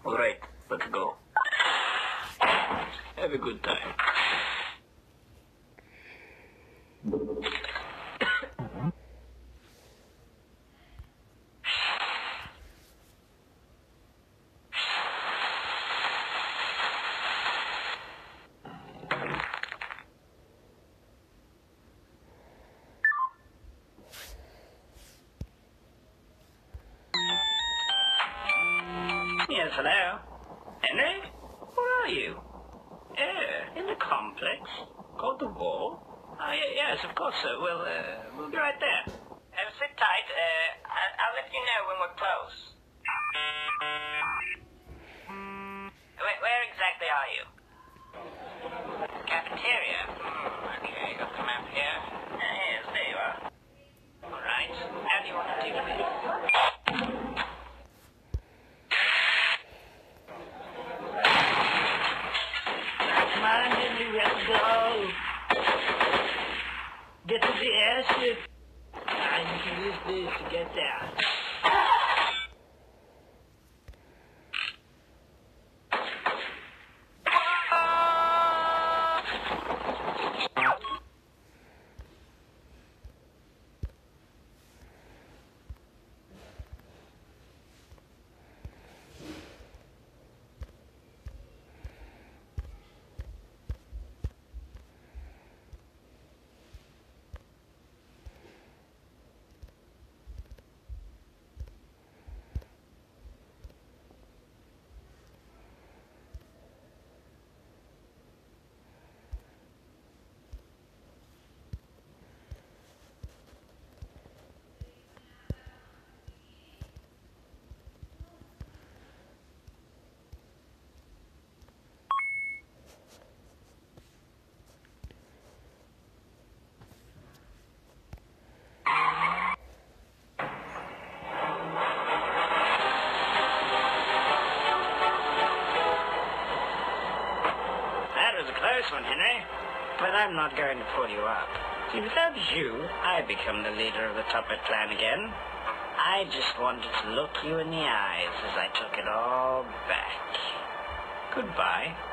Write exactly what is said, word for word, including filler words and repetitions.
Alright, let's go. Have a good time. Yes, hello? Henry? Where are you? Uh, in the complex? Called the Wall? Oh, yeah, yes, of course, sir. We'll, uh, we'll be right there. Uh, sit tight. Uh, I- I'll let you know when we're close. Where, where exactly are you? Cafeteria? Hmm, okay, got the map here. Uh, yes, there you are. All right. How do you want to take it? Come on, Henry, let's go. Get to the airship. I can use this to get there. Close one, Henry. But I'm not going to pull you up. See, without you, I become the leader of the Tuppet clan again. I just wanted to look you in the eyes as I took it all back. Goodbye.